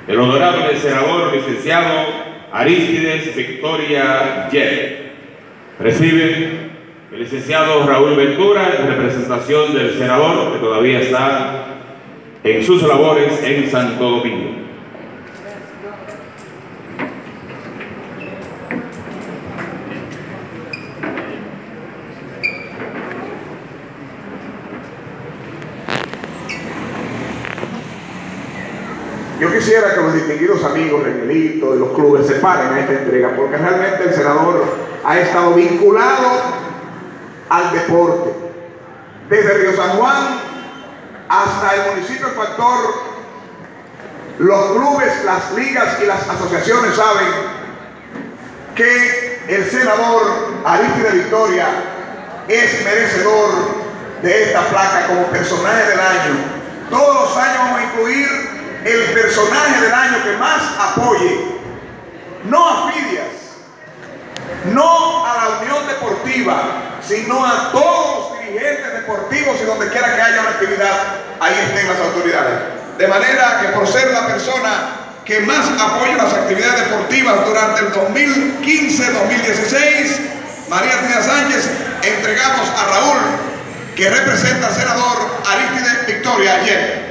el honorable senador licenciado Arístides Victoria Yet. Recibe el licenciado Raúl Ventura en representación del senador que todavía está en sus labores en Santo Domingo. Yo quisiera que los distinguidos amigos de Miguelito, de los clubes, se paren a esta entrega, porque realmente el senador ha estado vinculado al deporte. Desde Río San Juan hasta el municipio de Factor, los clubes, las ligas y las asociaciones saben que el senador Arístides Victoria es merecedor de esta placa como personaje del año. Todos los años vamos a incluir el personaje del año que más apoye, no a Fidias, no a la Unión Deportiva, sino a todos los dirigentes deportivos y donde quiera que haya una actividad, ahí estén las autoridades. De manera que por ser la persona que más apoya las actividades deportivas durante el 2015-2016, María Trinidad Sánchez, entregamos a Raúl, que representa al senador Arístides Victoria Yet.